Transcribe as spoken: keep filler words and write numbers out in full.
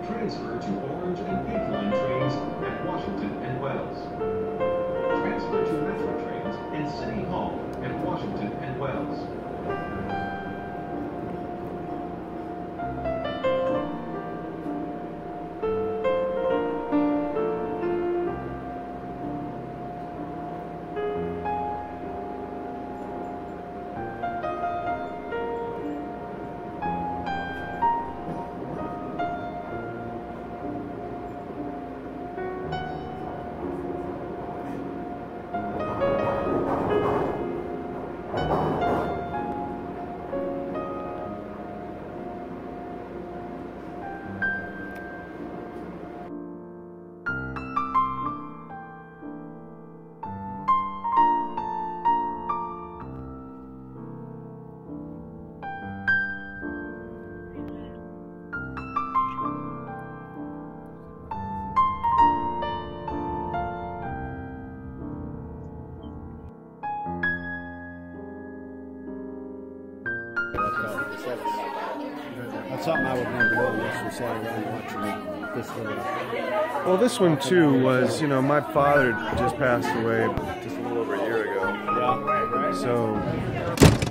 Transfer to Orange and Pink Line trains at Washington and Wells. Transfer to Metro trains in City Hall at Washington and Wells. That's something I would never do unless we sat around watching this little. Well, this one too was, you know, my father just passed away just a little over a year ago. Yeah, right, right. So